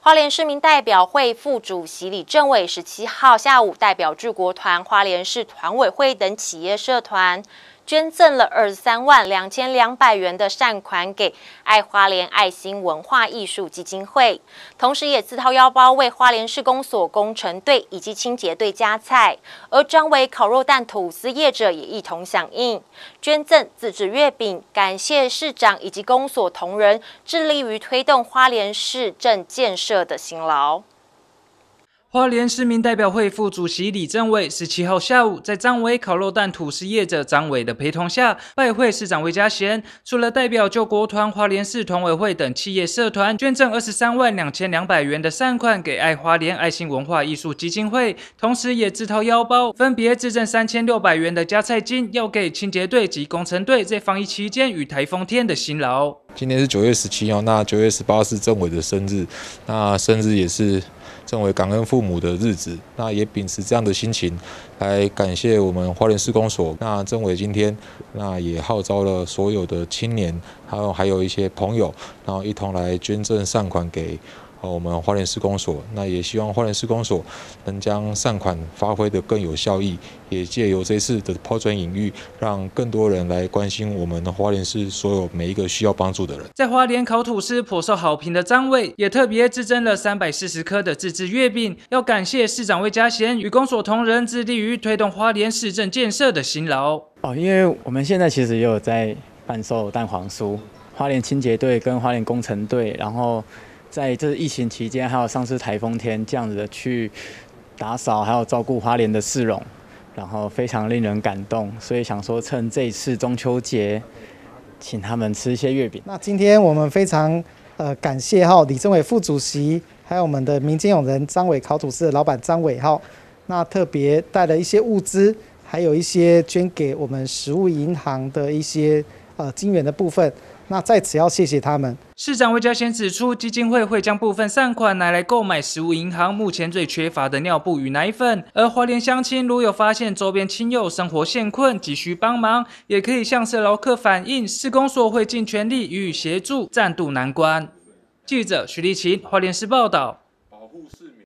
花莲市民代表会副主席李正伟17号下午代表治国团、花莲市团委会等企业社团，捐赠了23万2200元的善款给爱花莲爱心文化艺术基金会，同时也自掏腰包为花莲市公所工程队以及清洁队加菜，而张伟烤肉蛋吐司业者也一同响应，捐赠自制月饼，感谢市长以及公所同仁致力于推动花莲市政建设的辛劳。 花莲市民代表会副主席李正伟17号下午，在张伟烤肉蛋吐司业者张伟的陪同下，拜会市长魏家贤。除了代表救国团、花莲市团委会等企业社团捐赠23万2200元的善款给爱花莲爱心文化艺术基金会，同时也自掏腰包，分别自赠3600元的加菜金，要给清洁队及工程队在防疫期间与台风天的辛劳。 今天是9月17号，那9月18是政委的生日，那生日也是政委感恩父母的日子，那也秉持这样的心情来感谢我们花莲市公所。那政委今天也号召了所有的青年，还有一些朋友，然后一同来捐赠善款给我们花莲市公所。那也希望花莲市公所能将善款发挥得更有效益，也借由这次的抛砖引玉，让更多人来关心我们的花莲市所有每一个需要帮助的人。 在花莲烤吐司颇受好评的张伟，也特别自赠了340颗的自制月饼，要感谢市长魏家贤与公所同仁致力于推动花莲市政建设的辛劳。 因为我们现在其实也有在贩售蛋黄酥，花莲清洁队跟花莲工程队，然后在这疫情期间，还有上次台风天这样子的去打扫，还有照顾花莲的市容，然后非常令人感动，所以想说趁这一次中秋节，请他们吃一些月饼。 那今天我们非常感谢李正伟副主席，还有我们的民间友人张伟烤吐司的老板张伟那特别带了一些物资，还有一些捐给我们食物银行的一些金援的部分。那在此要谢谢他们。 市长魏家贤指出，基金会会将部分善款拿来购买食物银行目前最缺乏的尿布与奶粉。而花莲乡亲如有发现周边亲友生活陷困，急需帮忙，也可以向社劳课反映，市公所会尽全力予以协助，暂渡难关。记者徐立琴，花莲市报道。